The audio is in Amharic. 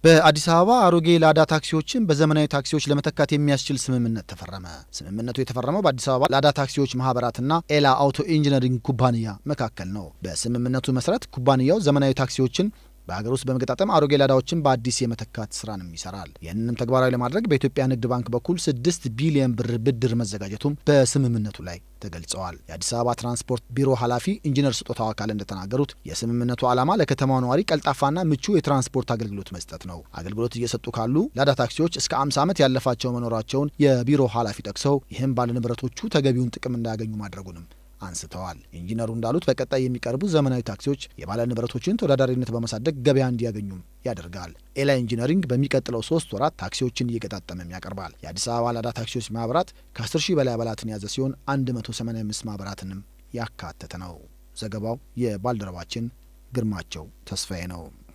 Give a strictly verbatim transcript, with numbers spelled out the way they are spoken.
በአዲስ አበባ አሮጌ ላዳ ታክሲዎችን በዘመናዊ ታክሲዎች ለመተካት የሚያስችል ስምምነት ተፈረመ። ስምምነቱ የተፈረመው በአዲስ አበባ ላዳ ታክሲዎች ማህበራትና ኤላ አውቶ ኢንጂነሪንግ ኩባንያ መካከል ነው። በስምምነቱ መሰረት ኩባንያው ዘመናዊ ታክሲዎችን በአገር ውስጥ በመገጣጠም አሮጌ ላዳዎችን በአዲስ የመተካት ስራንም ይሰራል። ይህንንም ተግባራዊ ለማድረግ በኢትዮጵያ ንግድ ባንክ በኩል ስድስት ቢሊዮን ብር ብድር መዘጋጀቱም በስምምነቱ ላይ ተገልጿል። የአዲስ አበባ ትራንስፖርት ቢሮ ኃላፊ ኢንጂነር ስጦታው አካል እንደተናገሩት የስምምነቱ ዓላማ ለከተማው ነዋሪ ቀልጣፋና ምቹ የትራንስፖርት አገልግሎት መስጠት ነው። አገልግሎት እየሰጡ ካሉ ላዳ ታክሲዎች እስከ አምሳ ዓመት ያለፋቸው መኖራቸውን የቢሮ ኃላፊ ጠቅሰው ይህም ባለንብረቶቹ ተገቢውን ጥቅም እንዳያገኙ ማድረጉንም አንስተዋል። ኢንጂነሩ እንዳሉት በቀጣይ የሚቀርቡ ዘመናዊ ታክሲዎች የባለ ንብረቶችን ተወዳዳሪነት በማሳደግ ገበያ እንዲያገኙም ያደርጋል። ኤላ ኢንጂነሪንግ በሚቀጥለው ሶስት ወራት ታክሲዎችን እየገጣጠመም ያቀርባል። የአዲስ አበባ ላዳ ታክሲዎች ማህበራት ከአስር ሺህ በላይ አባላትን ያዘ ሲሆን አንድ መቶ ሰማንያ አምስት ማህበራትንም ያካተተ ነው። ዘገባው የባልደረባችን ግርማቸው ተስፋዬ ነው።